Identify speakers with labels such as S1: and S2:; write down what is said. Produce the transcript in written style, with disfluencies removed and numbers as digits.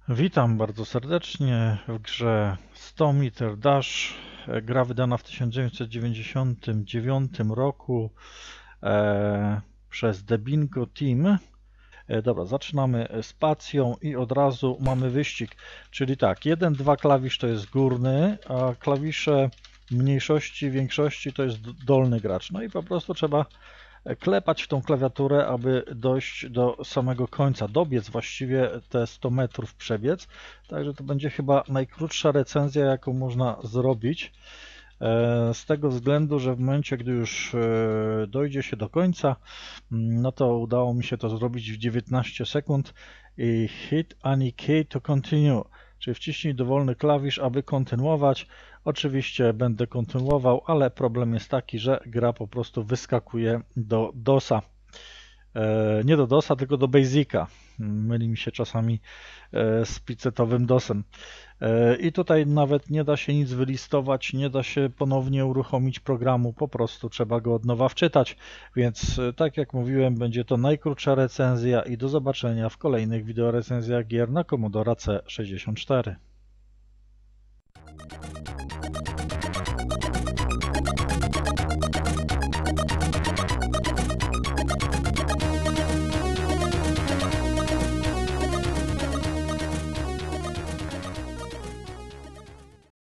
S1: Witam bardzo serdecznie w grze 100 Meter Dash. Gra wydana w 1999 roku przez The Bingo Team. Dobra, zaczynamy spacją i od razu mamy wyścig. Czyli tak, 1-2 klawisz to jest górny, a klawisze mniejszości, większości to jest dolny gracz. No i po prostu trzeba klepać w tą klawiaturę, aby dojść do samego końca, dobiec właściwie te 100 metrów przebiec. Także to będzie chyba najkrótsza recenzja, jaką można zrobić. Z tego względu, że w momencie, gdy już dojdzie się do końca, no to udało mi się to zrobić w 19 sekund i hit any key to continue, czyli wciśnij dowolny klawisz, aby kontynuować. Oczywiście będę kontynuował, ale problem jest taki, że gra po prostu wyskakuje do DOSa. Nie do DOSa, tylko do Basica. Myli mi się czasami z picetowym DOSem. I tutaj nawet nie da się nic wylistować, nie da się ponownie uruchomić programu, po prostu trzeba go od nowa wczytać. Więc tak jak mówiłem, będzie to najkrótsza recenzja i do zobaczenia w kolejnych wideorecenzjach gier na Commodore C64.